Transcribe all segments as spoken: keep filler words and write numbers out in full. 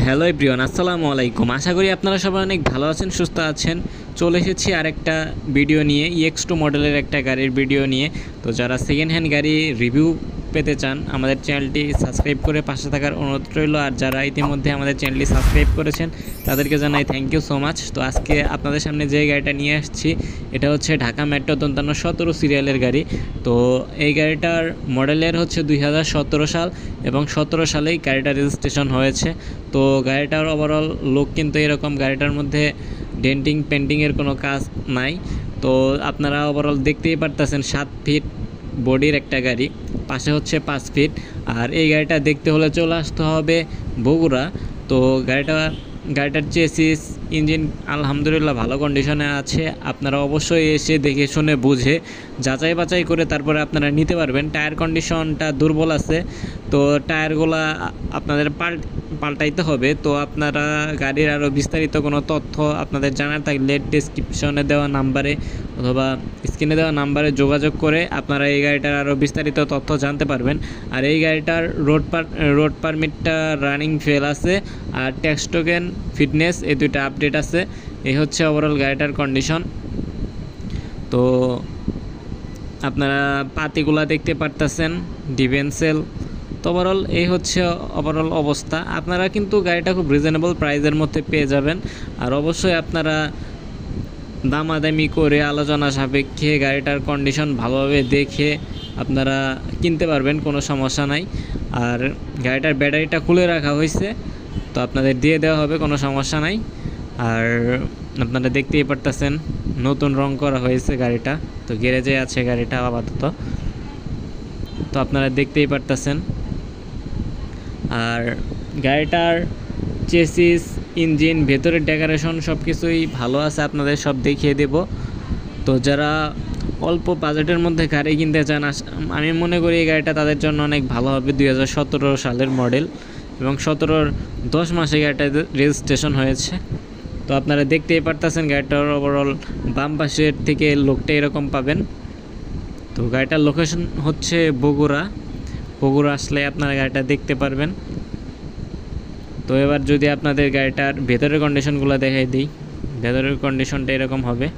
Hello everyone, আসসালামু আলাইকুম। আশা করি আপনারা সবাই অনেক ভালো আছেন, সুস্থ আছেন। চলে এসেছি আরেকটা ভিডিও নিয়ে, ইএক্স টু মডেলের একটা গাড়ির ভিডিও নিয়ে। তো যারা সেকেন্ড হ্যান্ড গাড়ি রিভিউ পেতে চান আমাদের চ্যানেলটি সাবস্ক্রাইব করে পাশে থাকার অনুরোধ রইল। আর যারা ইতিমধ্যে আমাদের চ্যানেলটি সাবস্ক্রাইব করেছেন তাদেরকে জানাই থ্যাংক ইউ সো মাচ। তো আজকে আপনাদের সামনে যে গাড়িটা নিয়ে আসছি এটা হচ্ছে ঢাকা মেট্রো দন্তান্ন সতেরো সিরিয়ালের গাড়ি। তো এই গাড়িটার মডেলের হচ্ছে দুই হাজার সতেরো সাল এবং সতেরো সালেই গাড়িটা রেজিস্ট্রেশন হয়েছে। তো গাড়িটার ওভারঅল লুক কিন্তু এরকম, গাড়িটার মধ্যে ডেন্টিং পেন্টিংয়ের কোনো কাজ নাই। তো আপনারা ওভারঅল দেখতেই পারতেছেন সাত ফিট বডির একটা গাড়ি, পাশে হচ্ছে পাঁচ ফিট। আর এই গাড়িটা দেখতে হলে চলে আসতে হবে বগুড়া। তো গাড়িটা গাড়িটার চেসিস ইঞ্জিন আলহামদুলিল্লাহ ভালো কন্ডিশনে আছে। আপনারা অবশ্যই এসে দেখে শুনে বুঝে যাচাই বাছাই করে তারপরে আপনারা নিতে পারবেন। টায়ার কন্ডিশনটা দুর্বল আছে, তো টায়ারগুলা আপনাদের পাল পাল্টাইতে হবে। তো আপনারা গাড়ির আরও বিস্তারিত কোনো তথ্য আপনাদের জানার থাকলে ডেসক্রিপশনে দেওয়া নাম্বারে অথবা স্ক্রিনে দেওয়া নাম্বারে যোগাযোগ করে আপনারা এই গাড়িটার আরও বিস্তারিত তথ্য জানতে পারবেন। আর এই গাড়িটার রোড পার রোড পারমিটটা রানিং ফেল আছে, আর ট্যাক্স টোকেন ফিটনেস এই দুইটা আপডেট আছে। এই হচ্ছে ওভারঅল গাড়িটার কন্ডিশন। তো আপনারা পাতিগুলা দেখতে পারতেছেন, ডিভেন্সেল। তো ওভারঅল এই হচ্ছে ওভারঅল অবস্থা। আপনারা কিন্তু গাড়িটা খুব রিজনেবল প্রাইসের মধ্যে পেয়ে যাবেন। আর অবশ্যই আপনারা দামাদামি করে আলোচনা সাপেক্ষে গাড়িটার কন্ডিশন ভালোভাবে দেখে আপনারা কিনতে পারবেন, কোনো সমস্যা নাই। আর গাড়িটার ব্যাটারিটা খুলে রাখা হয়েছে, তো আপনাদের দিয়ে দেওয়া হবে, কোনো সমস্যা নাই। আর আপনারা দেখতেই পারতেছেন নতুন রং করা হয়েছে গাড়িটা। তো গ্যারেজে আছে গাড়িটা আপাতত, তো আপনারা দেখতেই পারতেছেন। আর গাড়িটার চেসিস ইঞ্জিন ভেতরের ডেকোরেশন সব কিছুই ভালো আছে, আপনাদের সব দেখিয়ে দেব। তো যারা অল্প বাজেটের মধ্যে গাড়ি কিনতে চান আমি মনে করি এই গাড়িটা তাদের জন্য অনেক ভালো হবে। দুই হাজার সতেরো সালের মডেল এবং সতেরোর দশ মাসে গাড়িটা রেজিস্ট্রেশন হয়েছে। তো আপনারা দেখতেই পারতেছেন গাড়িটার ওভারঅল বাম পাশের থেকে লোকটা এরকম পাবেন। তো গাড়িটার লোকেশন হচ্ছে বগুড়া। বগুড়া আসলে আপনারা গাড়িটা দেখতে পারবেন। তো এবার যদি আপনাদের গাড়িটার ভেতরের কন্ডিশনগুলো দেখাই দিই, ভেতরের কন্ডিশনটা এরকম হবে।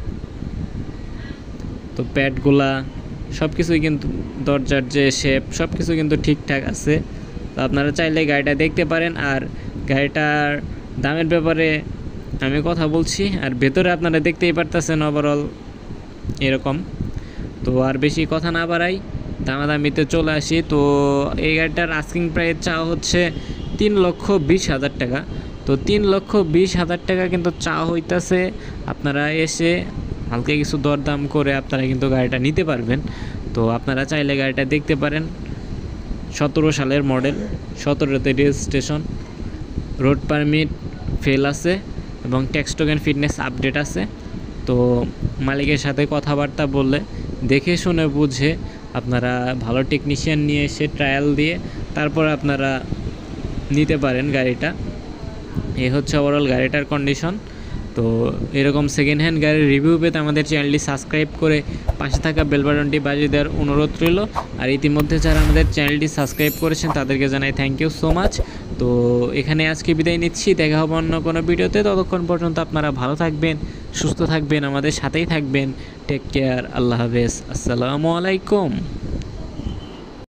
তো প্যাডগুলা সব কিছুই কিন্তু, দরজার যে শেপ সব কিছু কিন্তু ঠিকঠাক আছে। তো আপনারা চাইলে গাড়িটা দেখতে পারেন। আর গাড়িটার দামের ব্যাপারে আমি কথা বলছি, আর ভেতরে আপনারা দেখতেই পারতেছেন ওভারঅল এরকম। তো আর বেশি কথা না বাড়াই, দামাদামিতে চলে আসি। তো এই গাড়িটার আস্কিং প্রাইস চাওয়া হচ্ছে তিন লক্ষ বিশ হাজার টাকা। তো তিন লক্ষ বিশ হাজার টাকা কিন্তু চাওয়া হইতেছে। আপনারা এসে হালকা কিছু দরদাম করে আপনারা কিন্তু গাড়িটা নিতে পারবেন। তো আপনারা চাইলে গাড়িটা দেখতে পারেন। সতেরো সালের মডেল, সতেরোতে রেজিস্ট্রেশন, রোড পারমিট ফেল আছে এবং ট্যাক্স টোকেন ফিটনেস আপডেট আছে। তো মালিকের সাথে কথাবার্তা বললে দেখে শুনে বুঝে আপনারা ভালো টেকনিশিয়ান নিয়ে এসে ট্রায়াল দিয়ে তারপর আপনারা নিতে পারেন গাড়িটা। এই হচ্ছে ওভারঅল গাড়িটার কন্ডিশন। তো এরকম সেকেন্ড হ্যান্ড গাড়ির রিভিউ পেতে আমাদের চ্যানেলটি সাবস্ক্রাইব করে পাশে থাকা বেল বাটনটি বাজিয়ে দেওয়ার অনুরোধ রইল। আর ইতিমধ্যে যারা আমাদের চ্যানেলটি সাবস্ক্রাইব করেছেন তাদেরকে জানাই থ্যাংক ইউ সো মাচ। তো এখানে আজকে বিদায় নিচ্ছি, দেখা হবে অন্য কোনো ভিডিওতে। ততক্ষণ পর্যন্ত আপনারা ভালো থাকবেন, সুস্থ থাকবেন, আমাদের সাথেই থাকবেন। টেক কেয়ার, আল্লাহ হাফেজ, আসসালামু আলাইকুম।